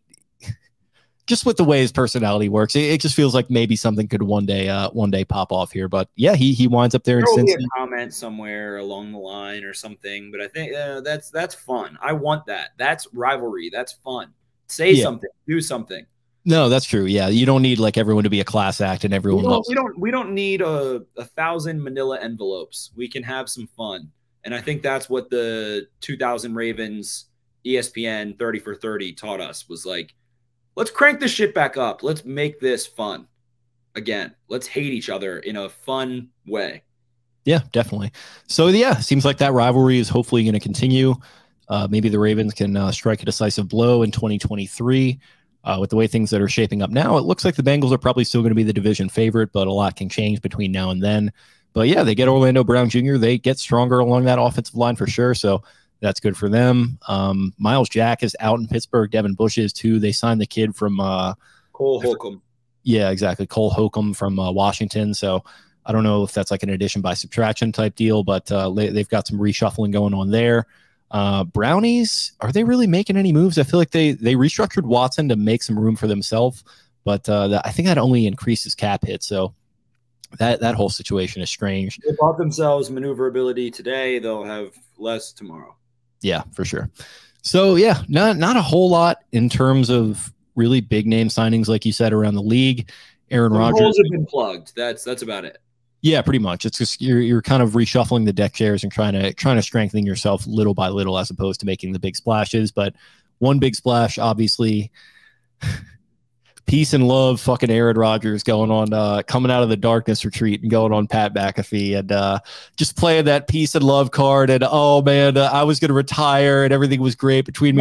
just with the way his personality works, it just feels like maybe something could one day pop off here. But yeah, he winds up there in Cincinnati. There will be a comment somewhere along the line or something, but I think that's fun. I want that. That's rivalry. That's fun. Say something, do something. No, that's true. Yeah, you don't need like everyone to be a class act and everyone loves. We don't need 1,000 manila envelopes. We can have some fun, and I think that's what the 2000 Ravens ESPN 30 for 30 taught us was like. Let's crank this shit back up. Let's make this fun again. Let's hate each other in a fun way. Yeah, definitely. So yeah, seems like that rivalry is hopefully going to continue. Maybe the Ravens can strike a decisive blow in 2023. With the way things that are shaping up now, it looks like the Bengals are probably still going to be the division favorite, but a lot can change between now and then. But yeah, they get Orlando Brown Jr. They get stronger along that offensive line for sure. So that's good for them. Miles Jack is out in Pittsburgh. Devin Bush is too. They signed the kid from Cole Holcomb. Yeah, exactly. Cole Holcomb from Washington. So I don't know if that's like an addition by subtraction type deal, but they've got some reshuffling going on there. Brownies, are they really making any moves? I feel like they restructured Watson to make some room for themselves, but I think that only increases cap hit. So that whole situation is strange. They bought themselves maneuverability today. They'll have less tomorrow. Yeah, for sure. So yeah, not a whole lot in terms of really big name signings, like you said, around the league. Aaron Rodgers holes have been plugged. That's about it. Yeah, pretty much. It's just you're kind of reshuffling the deck chairs and trying to strengthen yourself little by little, as opposed to making the big splashes. But one big splash, obviously. Peace and love, fucking Aaron Rodgers going on, coming out of the darkness retreat and going on Pat McAfee and just playing that peace and love card. And oh man, I was going to retire and everything was great between me.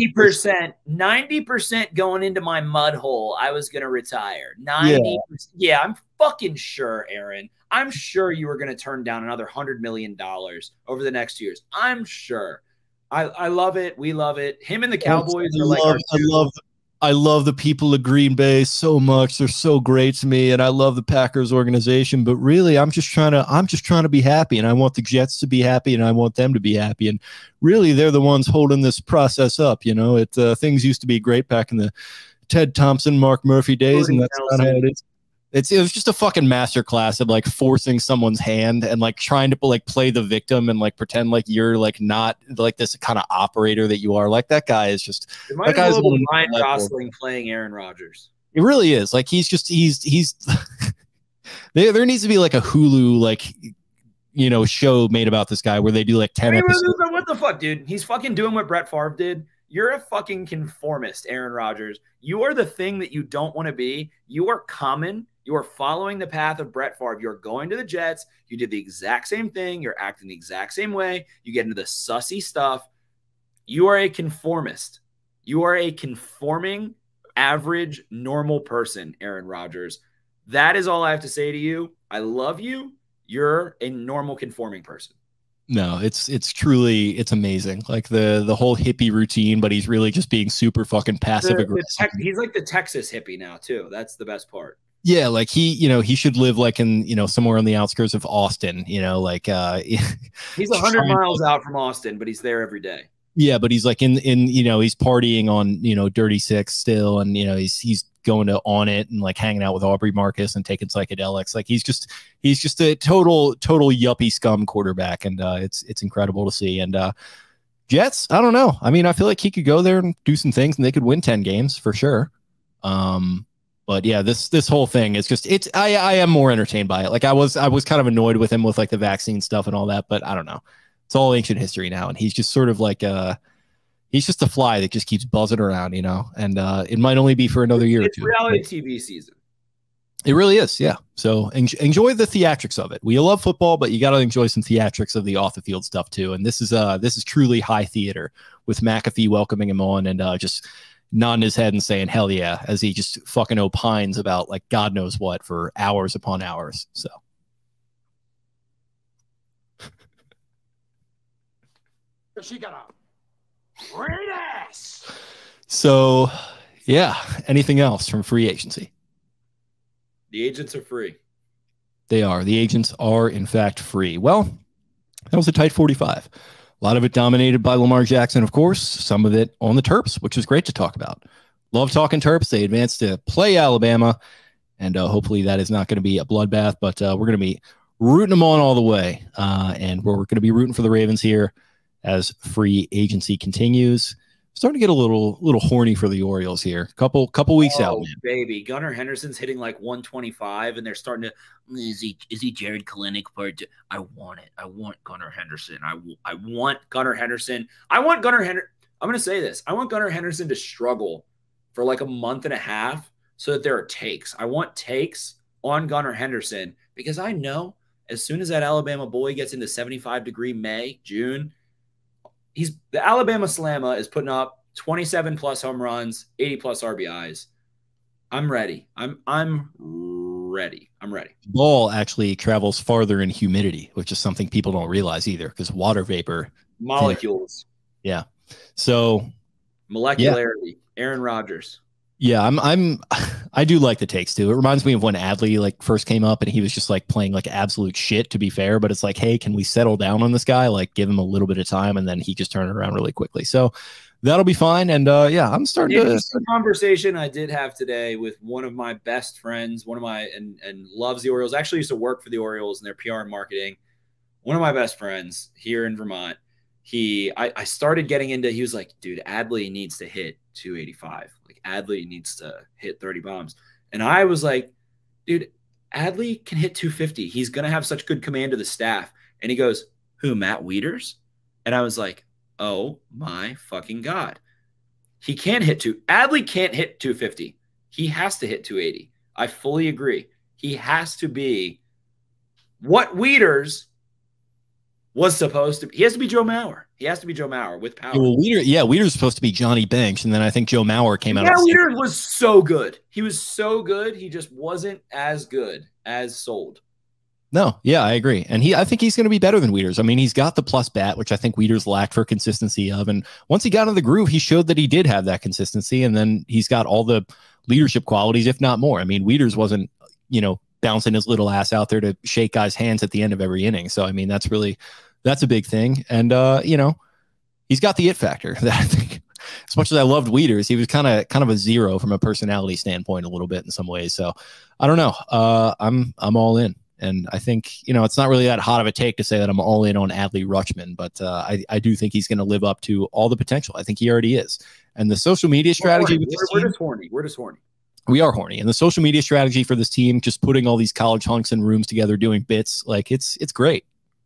90% going into my mud hole. I was going to retire. 90%. Yeah, I'm fucking sure, Aaron. I'm sure you were going to turn down another $100 million over the next 2 years. I'm sure. I love it. We love it. Him and the Cowboys are like I love the people of Green Bay so much. They're so great to me, and I love the Packers organization. But really, I'm just trying to be happy, and I want the Jets to be happy, and I want them to be happy. And really, they're the ones holding this process up. Things used to be great back in the Ted Thompson, Mark Murphy days, and that's not how it is. It was just a fucking masterclass of like forcing someone's hand and like trying to like play the victim and like pretend like you're like not like this kind of operator that you are. Like that guy is just that guy's Ryan Gosling playing Aaron Rodgers. It really is. Like he's there needs to be like a Hulu show made about this guy where they do like 10 episodes. What the fuck, dude? He's fucking doing what Brett Favre did. You're a fucking conformist, Aaron Rodgers. You are the thing that you don't want to be. You are common. You are following the path of Brett Favre. You're going to the Jets. You did the exact same thing. You're acting the exact same way. You get into the sussy stuff. You are a conformist. You are a conforming, average, normal person, Aaron Rodgers. That is all I have to say to you. I love you. You're a normal, conforming person. No, it's amazing. Like the whole hippie routine, but he's really just being super fucking passive aggressive. He's like the Texas hippie now too. That's the best part. Yeah, like he should live like in somewhere on the outskirts of Austin. He's 100 miles out from Austin, but he's there every day. Yeah, but he's like in he's partying on Dirty Six still, and he's going to On It and like hanging out with Aubrey Marcus and taking psychedelics. Like he's just a total yuppie scum quarterback, and it's incredible to see. And Jets, I don't know. I mean, I feel like he could go there and do some things, and they could win 10 games for sure. But yeah, this whole thing is just I am more entertained by it. Like I was kind of annoyed with him with like the vaccine stuff and all that, but I don't know. It's all ancient history now, and he's just sort of like he's just a fly that just keeps buzzing around, you know, and it might only be for another year or two. Reality TV season. It really is, yeah. So enjoy the theatrics of it. We love football, but you got to enjoy some theatrics of the off the field stuff too. And this is truly high theater with McAfee welcoming him on and just nodding his head and saying hell yeah as he just fucking opines about like God knows what for hours upon hours. So. She got a great ass. So, yeah. Anything else from free agency? The agents are free. They are. The agents are, in fact, free. Well, that was a tight 45. A lot of it dominated by Lamar Jackson, of course. Some of it on the Terps, which was great to talk about. Love talking Terps. They advanced to play Alabama, and hopefully that is not going to be a bloodbath, but we're going to be rooting them on all the way, and we're going to be rooting for the Ravens here as free agency continues. Starting to get a little horny for the Orioles here. Couple weeks out, man. Baby, Gunnar Henderson's hitting like 125, and they're starting to. Is he Jared Kalenic part? I want it. I want Gunnar Henderson. I want Gunnar Henderson. I want Gunnar Henderson. I'm going to say this. I want Gunnar Henderson to struggle for like a month and a half so that there are takes. I want takes on Gunnar Henderson because I know as soon as that Alabama boy gets into 75-degree May, June. The Alabama Slamma is putting up 27 plus home runs, 80 plus RBIs. I'm ready. I'm ready. I'm ready. Ball actually travels farther in humidity, which is something people don't realize either because water vapor molecules. Yeah. So molecularity. Yeah. Aaron Rodgers. Yeah, I do like the takes too. It reminds me of when Adley like first came up and he was just like playing like absolute shit, to be fair, but it's like, hey, can we settle down on this guy? Like give him a little bit of time and then he just turned it around really quickly. So that'll be fine. And yeah, I'm starting to conversation I did have today with one of my best friends, and loves the Orioles, actually used to work for the Orioles in their PR and marketing. One of my best friends here in Vermont. I started getting into, he was like, dude, Adley needs to hit 285. Like Adley needs to hit 30 bombs. And I was like, dude, Adley can hit 250. He's going to have such good command of the staff. And he goes, who, Matt Wieters? And I was like, oh my fucking God. Adley can't hit 250. He has to hit 280. I fully agree. He has to be what Wieters was supposed to be. He has to be Joe Mauer. He has to be Joe Mauer with power. Well, Wieters supposed to be Johnny Bench, and then I think Joe Mauer came out. Yeah, Wieters was so good. He was so good. He just wasn't as good as sold. No, yeah, I agree. And I think he's going to be better than Wieters. I mean, he's got the plus bat, which I think Wieters lacked for consistency of. And once he got into the groove, he showed that he did have that consistency. And then he's got all the leadership qualities, if not more. I mean, Wieters wasn't, bouncing his little ass out there to shake guys' hands at the end of every inning. So, I mean, that's a big thing. And, he's got the it factor that I think, as much as I loved Wieters, he was kind of a zero from a personality standpoint a little bit in some ways. So I don't know. I'm all in. And I think, it's not really that hot of a take to say that I'm all in on Adley Rutschman, but I do think he's going to live up to all the potential. I think he already is. And the social media strategy with this team, we're just horny. We're just horny. We are horny. And the social media strategy for this team, just putting all these college hunks in rooms together, doing bits, like it's great.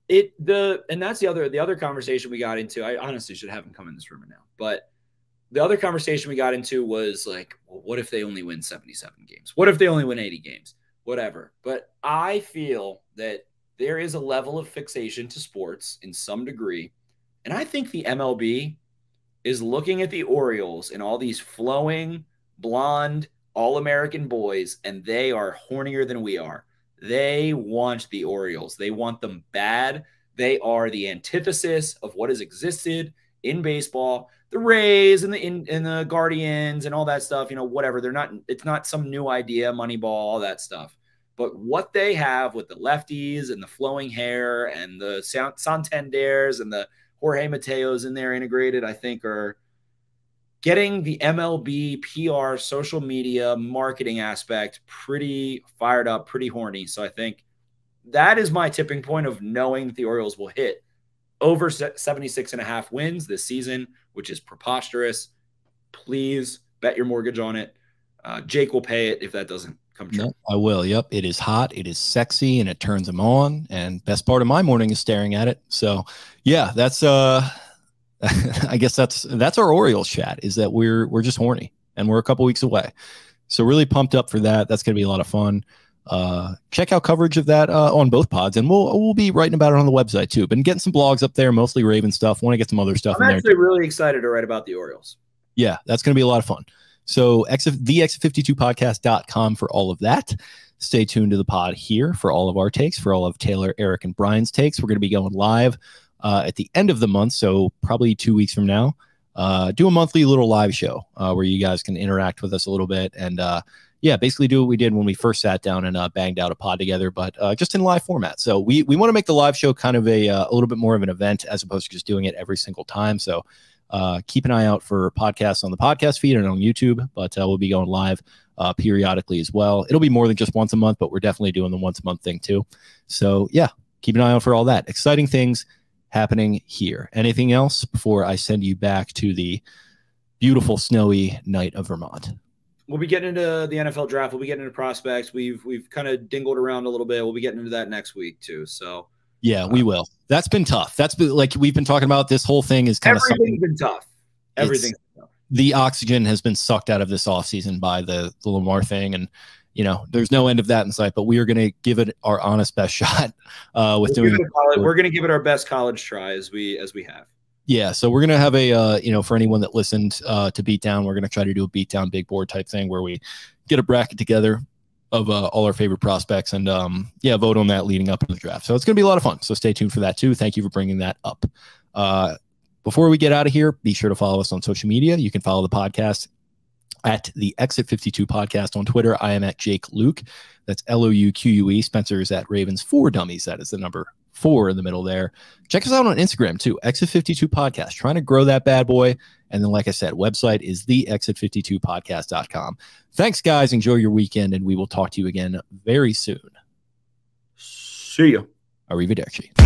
And that's the other conversation we got into. I honestly should have him come in this room now, but the other conversation we got into was like, well, what if they only win 77 games? What if they only win 80 games? Whatever. But I feel that there is a level of fixation to sports in some degree. And I think the MLB is looking at the Orioles and all these flowing, blonde, all-American boys, and they are hornier than we are. They want the Orioles. They want them bad. They are the antithesis of what has existed in baseball. The Rays and the Guardians and all that stuff, whatever. It's not some new idea, Moneyball, all that stuff. But what they have with the lefties and the flowing hair and the Santanders and the Jorge Mateos in there integrated, I think are getting the MLB PR, social media, marketing aspect pretty fired up, pretty horny. So I think that is my tipping point of knowing that the Orioles will hit over 76.5 wins this season, which is preposterous. Please bet your mortgage on it. Jake will pay it if that doesn't come true. No, I will. Yep. It is hot. It is sexy and it turns him on. And best part of my morning is staring at it. So yeah, that's I guess that's our Orioles chat, is that we're just horny and we're a couple weeks away. So really pumped up for that. That's going to be a lot of fun. Check out coverage of that on both pods, and we'll be writing about it on the website too. Been getting some blogs up there, mostly Raven stuff. Want to get some other stuff I'm in actually there. really excited to write about the Orioles. Yeah, that's going to be a lot of fun. So the exit52podcast.com for all of that. Stay tuned to the pod here for all of our takes, for all of Taylor, Eric, and Brian's takes. We're going to be going live at the end of the month, so probably 2 weeks from now. Do a monthly little live show where you guys can interact with us a little bit and basically do what we did when we first sat down and banged out a pod together, but just in live format. So we want to make the live show kind of a little bit more of an event as opposed to just doing it every single time. So keep an eye out for podcasts on the podcast feed and on YouTube, but we'll be going live periodically as well. It'll be more than just once a month, but we're definitely doing the once a month thing too. So yeah, keep an eye out for all that. Exciting things happening here. Anything else before I send you back to the beautiful snowy night of Vermont? We'll be getting into the NFL draft. We'll be getting into prospects. We've kind of dingled around a little bit. We'll be getting into that next week too. So yeah, we will. That's been tough. That's been, like we've been talking about, this whole thing is kind of everything's been tough. Everything's been tough. The oxygen has been sucked out of this offseason by the Lamar thing, and there's no end of that in sight, but we are going to give it our honest best shot with doing it. We're going to give it our best college try as we have. Yeah, so we're going to have a, for anyone that listened to Beatdown, we're going to try to do a Beatdown big board type thing where we get a bracket together of all our favorite prospects and, vote on that leading up to the draft. So it's going to be a lot of fun. So stay tuned for that too. Thank you for bringing that up. Before we get out of here, be sure to follow us on social media. You can follow the podcast at the Exit 52 podcast on Twitter. I am at Jake Luke. That's LOUQUE. Spencer is at Ravens 4 Dummies. That is the number 4 in the middle there. Check us out on Instagram too. Exit 52 podcast. Trying to grow that bad boy. And then, like I said, website is the exit52podcast.com. Thanks, guys. Enjoy your weekend, and we will talk to you again very soon. See you. Arrivederci.